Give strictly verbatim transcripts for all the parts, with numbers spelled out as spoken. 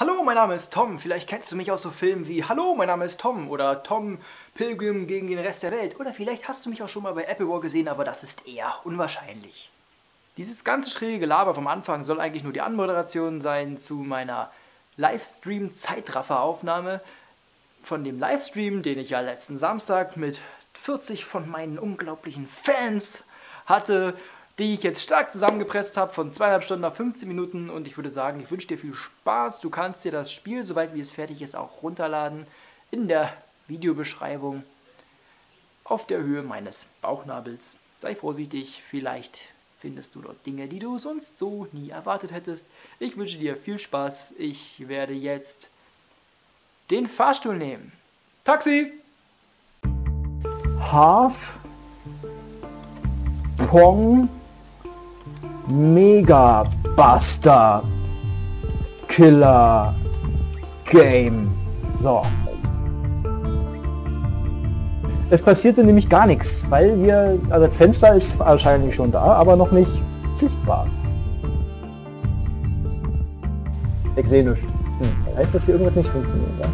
Hallo, mein Name ist Tom. Vielleicht kennst du mich aus so Filmen wie Hallo, mein Name ist Tom oder Tom Pilgrim gegen den Rest der Welt. Oder vielleicht hast du mich auch schon mal bei Apple War gesehen, aber das ist eher unwahrscheinlich. Dieses ganze schräge Gelaber vom Anfang soll eigentlich nur die Anmoderation sein zu meiner Livestream-Zeitrafferaufnahme von dem Livestream, den ich ja letzten Samstag mit vierzig von meinen unglaublichen Fans hatte, die ich jetzt stark zusammengepresst habe von zweieinhalb Stunden auf fünfzehn Minuten, und ich würde sagen, ich wünsche dir viel Spaß. Du kannst dir das Spiel, soweit wie es fertig ist, auch runterladen in der Videobeschreibung auf der Höhe meines Bauchnabels. Sei vorsichtig, vielleicht findest du dort Dinge, die du sonst so nie erwartet hättest. Ich wünsche dir viel Spaß. Ich werde jetzt den Fahrstuhl nehmen. Taxi! Half Pong Mega Buster Killer Game. So. Es passierte nämlich gar nichts, weil wir, also das Fenster ist wahrscheinlich schon da, aber noch nicht sichtbar. Ich sehe nichts. Hm. Das heißt, dass hier irgendwas nicht funktioniert, ja?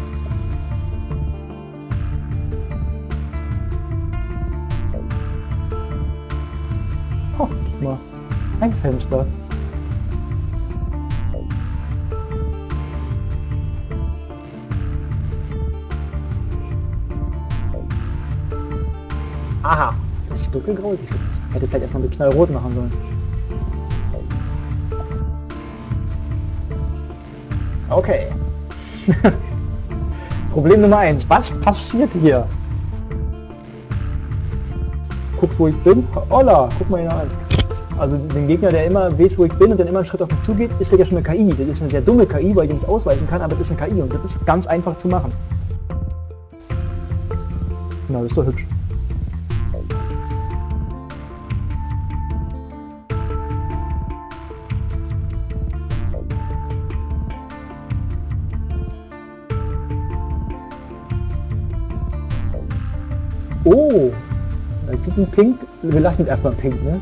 Oh, guck mal. Ein Fenster. Aha, das ist dunkelgrau. Ich hätte vielleicht erstmal mit knallrot machen sollen. Okay. Problem Nummer eins. Was passiert hier? Guck, wo ich bin. Holla, guck mal ihn an. Also den Gegner, der immer weiß, wo ich bin und dann immer einen Schritt auf mich zugeht, ist ja schon eine K I. Das ist eine sehr dumme K I, weil ich nicht ausweichen kann, aber das ist eine K I und das ist ganz einfach zu machen. Na, das ist doch hübsch. Oh, jetzt sieht ein Pink. Wir lassen es erstmal pink, ne?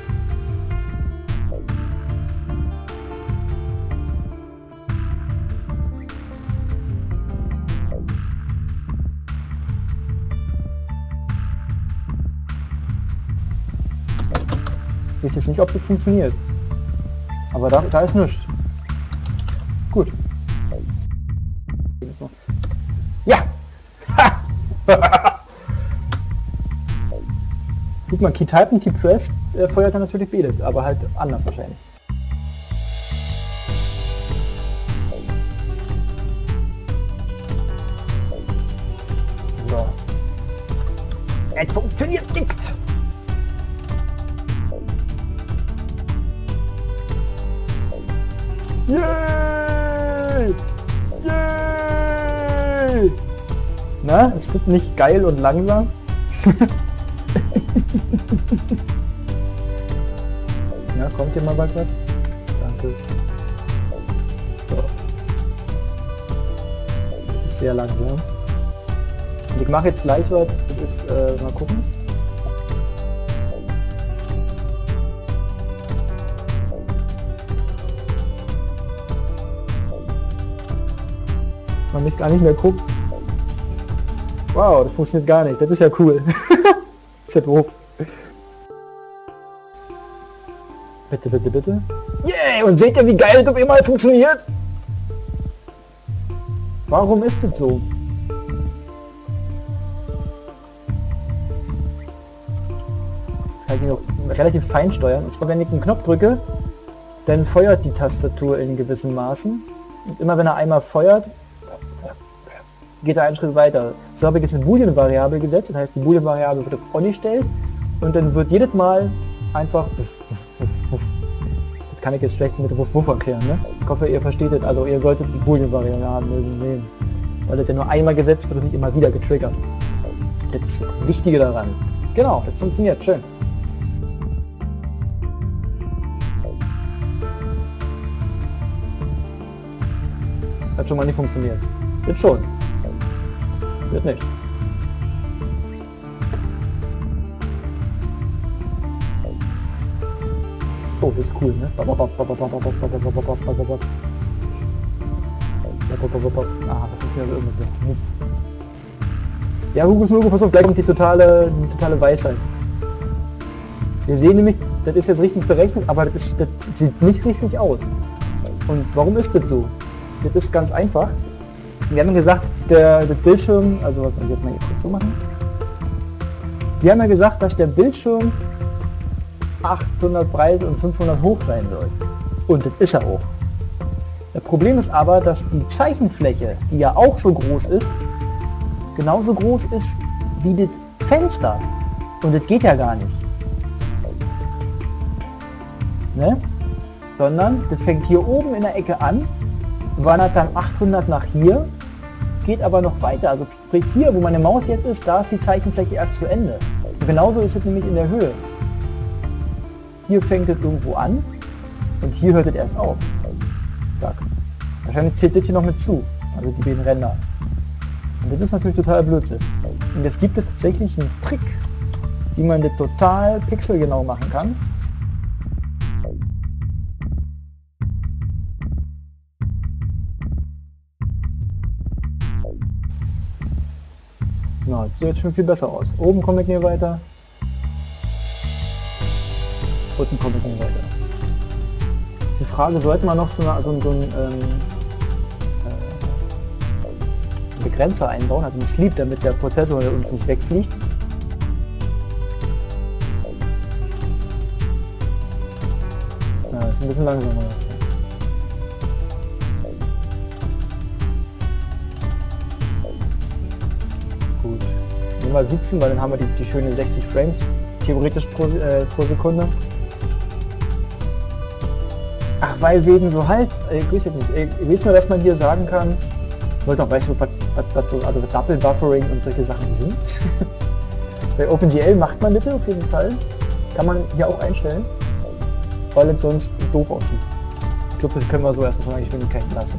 Ich weiß jetzt nicht, ob das funktioniert. Aber da, da ist nichts. Gut. Ja! Ha! Guck mal, Key-Type und T-Press äh, feuert er natürlich betet, aber halt anders wahrscheinlich. So. Es funktioniert nicht! Yay! Yay! Na, ist das nicht geil und langsam? Ja, kommt hier mal bald was? Danke. So. Das ist sehr langsam. Und ich mache jetzt gleich was. Das ist, äh, mal gucken. Man mich gar nicht mehr guckt. Wow, das funktioniert gar nicht. Das ist ja cool. Das ist ja doof. Bitte, bitte, bitte. Yay! Und seht ihr, wie geil das auf einmal funktioniert? Warum ist das so? Jetzt kann ich noch relativ fein steuern. Und zwar, wenn ich einen Knopf drücke, dann feuert die Tastatur in gewissen Maßen. Und immer wenn er einmal feuert, geht er einen Schritt weiter. So habe ich jetzt eine Boolean-Variable gesetzt, das heißt, die Boolean-Variable wird auf On gestellt und dann wird jedes Mal einfach, das kann ich jetzt schlecht mit Wuff Wuff erklären, ne? Ich hoffe, ihr versteht es, also ihr solltet die Boolean-Variable nehmen, weil das ja nur einmal gesetzt wird und nicht immer wieder getriggert. Das ist das Wichtige daran. Genau, das funktioniert, schön. Das hat schon mal nicht funktioniert. Jetzt schon. Wird nicht. Oh, das ist cool, ne? Ah, das funktioniert irgendwie nicht. Ja, Hugo Snogo, pass auf, gleich kommt die totale, die totale Weisheit. Wir sehen nämlich, das ist jetzt richtig berechnet, aber das, ist, das sieht nicht richtig aus. Und warum ist das so? Das ist ganz einfach. Wir haben gesagt, der, der Bildschirm, also ich werde mal hier kurz so machen. Wir haben ja gesagt, dass der Bildschirm achthundert breit und fünfhundert hoch sein soll. Und das ist er auch. Das Problem ist aber, dass die Zeichenfläche, die ja auch so groß ist, genauso groß ist wie das Fenster. Und das geht ja gar nicht. Ne? Sondern das fängt hier oben in der Ecke an, wandert dann achthundert nach hier, geht aber noch weiter. Also sprich hier, wo meine Maus jetzt ist, da ist die Zeichenfläche erst zu Ende. Und genauso ist es nämlich in der Höhe. Hier fängt es irgendwo an und hier hört es erst auf. Zack. Wahrscheinlich zählt das hier noch mit zu, also die beiden Ränder. Und das ist natürlich total Blödsinn. Und es gibt tatsächlich einen Trick, wie man das total pixelgenau machen kann. Na, das sieht jetzt schon viel besser aus. Oben komme ich nicht weiter. Unten komme ich nicht weiter. Ist die Frage, sollte man noch so, eine, so, so einen ähm, äh, Begrenzer einbauen, also einen Sleep, damit der Prozessor uns nicht wegfliegt. Ja, das ist ein bisschen langsamer jetzt. Gut. Nehmen wir siebzehn, weil dann haben wir die, die schöne sechzig Frames theoretisch pro, äh, pro Sekunde. Ach, weil wegen so halt, ich weiß nicht, ich weiß nur, dass man hier sagen kann, ich wollte noch, weißt du, was, was, was so, also Double Buffering und solche Sachen sind. Bei OpenGL macht man das auf jeden Fall, kann man hier auch einstellen, weil es sonst doof aussieht. Ich glaube, das können wir so erstmal von der Geschwindigkeit lassen.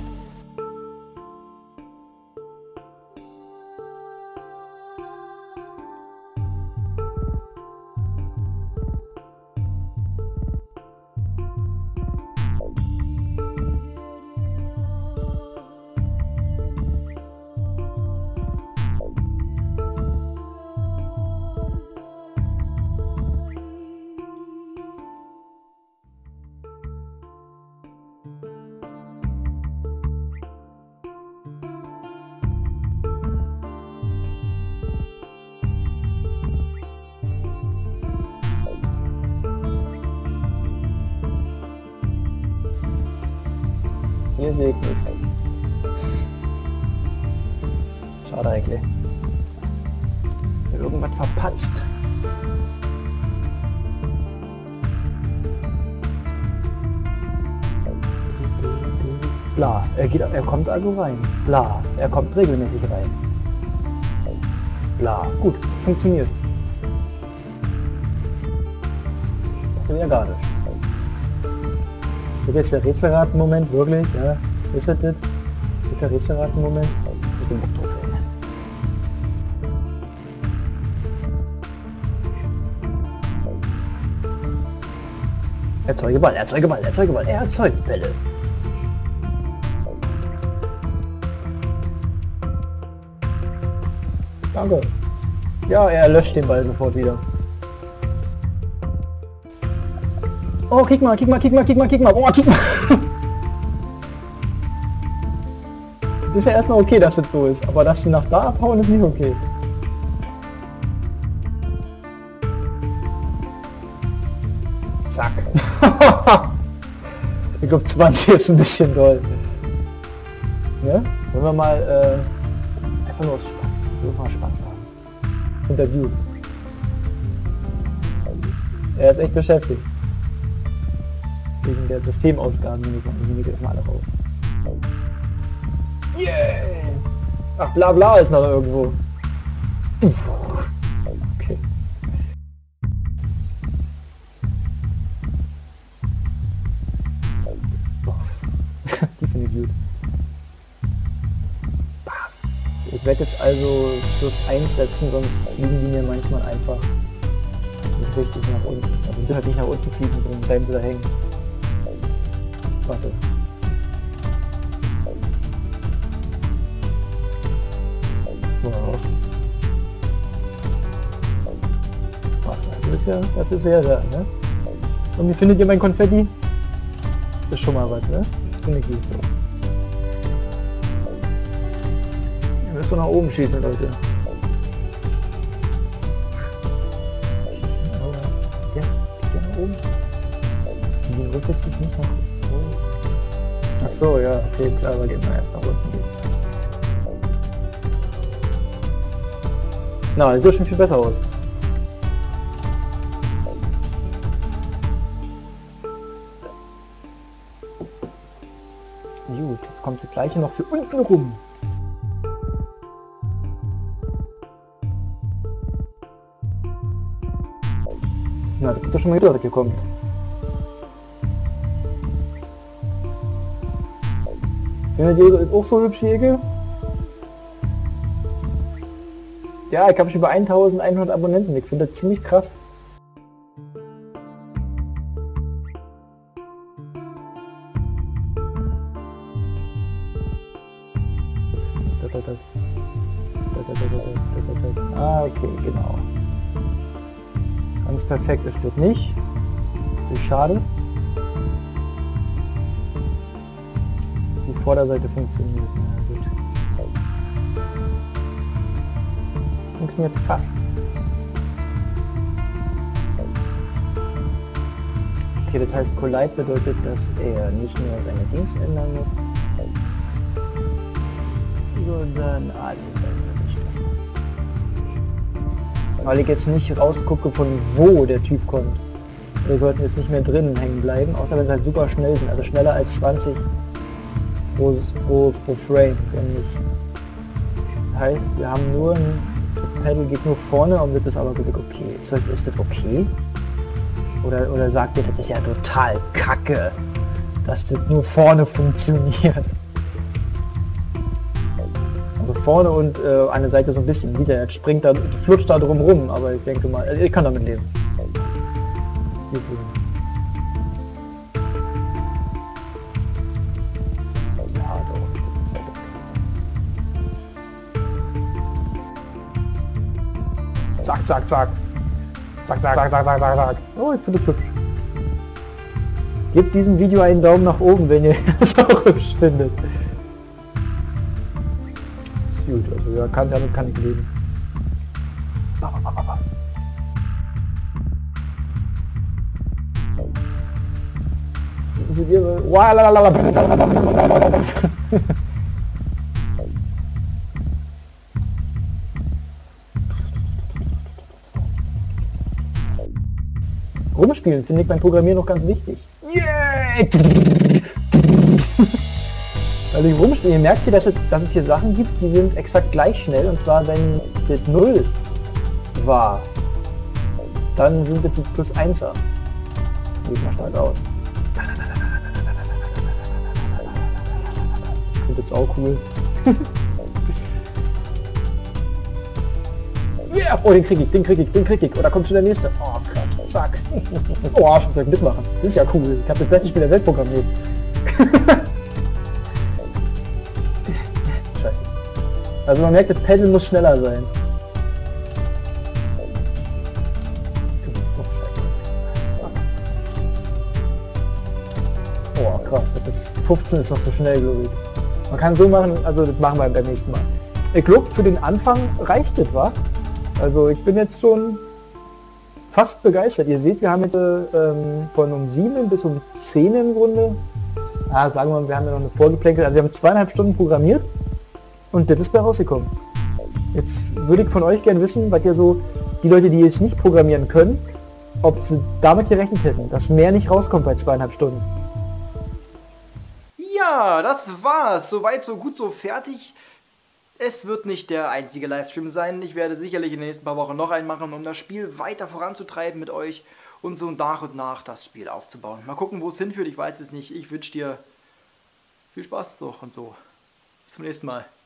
Hier sehe ich nicht. Schade eigentlich. Irgendwas verpatzt. Bla. Er, geht, er kommt also rein. Bla. Er kommt regelmäßig rein. Bla. Gut. Funktioniert. Das macht er wieder gar nicht. Ist das jetzt der Rätselraten-Moment? Wirklich? Ja. Ist das das? Ist das der Rätselraten-Moment? Ich bin Bock drauf, ey. Erzeuge Ball, erzeuge Ball, erzeuge Ball. Er erzeugt Bälle. Danke. Ja, er löscht den Ball sofort wieder. Oh, kick mal, kick mal, kick mal, kick mal, kick mal. Oh, kick mal. Das ist ja erstmal okay, dass das so ist, aber dass sie nach da abhauen, ist nicht okay. Zack. Ich glaube zwanzig ist ein bisschen doll. Ne? Wollen wir mal äh, einfach nur aus Spaß. Wir wollen mal Spaß haben. Interview. Er ist echt beschäftigt. Wegen der Systemausgaben nehme ich jetzt mal alle raus. Yeah! Ach, bla bla ist noch irgendwo. Okay. Die finde ich gut. Ich werde jetzt also plus eins setzen, sonst fliegen die mir manchmal einfach nicht richtig nach unten. Also die halt nicht nach unten fliegen, sondern bleiben sie da hängen. Warte. ist ja, das ist ja da, ne? Und wie findet ihr mein Konfetti? Ist schon mal was, ne? Finde ich gut so. Ihr müsst doch nach oben schießen, Leute. Schießen, aber... Ja, geht ja nach oben. Die wird jetzt nicht nach oben. Ach so, ja, okay, klar, wir gehen mal erst nach unten. Na, das sieht schon viel besser aus. Gut, jetzt kommt das gleiche noch für unten rum. Na, das ist doch schon mal wieder, was hier kommt. Findet ihr auch so hübsche Egel? Ja, ich habe schon über eintausendeinhundert Abonnenten. Ich finde das ziemlich krass. Ah, okay, genau. Ganz perfekt ist das nicht. Das ist natürlich schade. Die Vorderseite funktioniert. Na gut. Funktioniert fast. Okay, das heißt, Collide bedeutet, dass er nicht nur seine Dings ändern muss, sondern alle seine Richtung. Weil ich jetzt nicht rausgucke, von wo der Typ kommt. Wir sollten jetzt nicht mehr drinnen hängen bleiben, außer wenn sie halt super schnell sind, also schneller als zwanzig pro, pro, pro Frame, wenn nicht. Das heißt, wir haben nur ein Pedal geht nur vorne und wird das aber okay. Ist das, ist das okay? Oder, oder sagt ihr, das ist ja total kacke, dass das nur vorne funktioniert? Also vorne und äh, eine Seite so ein bisschen, sieht er, jetzt springt da, flutscht da drum rum, aber ich denke mal, ich kann damit leben. Ja, doch, das ist ja okay. Zack, zack, zack. Zack, zack, zack, zack, zack, zack, zack. Oh, ich finde es hübsch. Gebt diesem Video einen Daumen nach oben, wenn ihr es auch hübsch findet. Ist gut, also ja, kann, damit kann ich leben. Sind wir... Rumspielen finde ich beim Programmieren noch ganz wichtig. Yeah! Also ich rumspielen, ihr merkt hier, dass es, dass es hier Sachen gibt, die sind exakt gleich schnell, und zwar wenn das null war, dann sind das die plus einser. Sieht mal stark aus. Ich finde das auch cool. Yeah! Oh, den krieg ich, den krieg ich, den krieg ich. Oh, da kommt schon der nächste. Oh, krass, zack. Oh, ich muss mitmachen. Das ist ja cool. Ich habe das beste Spiel der Welt programmiert. Scheiße. Also man merkt, das Pedal muss schneller sein. Oh, krass. Das ist, fünfzehn ist noch zu schnell, glaube ich. Man kann so machen, also das machen wir beim nächsten Mal. Ich glaube, für den Anfang reicht das, wa? Also ich bin jetzt schon fast begeistert. Ihr seht, wir haben jetzt ähm, von um sieben bis um zehn im Grunde, ah, sagen wir mal, wir haben ja noch eine Vorgeplänkel, also wir haben zweieinhalb Stunden programmiert und das ist bei rausgekommen. Jetzt würde ich von euch gerne wissen, was ihr so, die Leute, die jetzt nicht programmieren können, ob sie damit gerechnet hätten, dass mehr nicht rauskommt bei zweieinhalb Stunden. Ja, das war's. Soweit, so gut, so fertig. Es wird nicht der einzige Livestream sein. Ich werde sicherlich in den nächsten paar Wochen noch einen machen, um das Spiel weiter voranzutreiben mit euch und so nach und nach das Spiel aufzubauen. Mal gucken, wo es hinführt. Ich weiß es nicht. Ich wünsche dir viel Spaß doch und so. Bis zum nächsten Mal.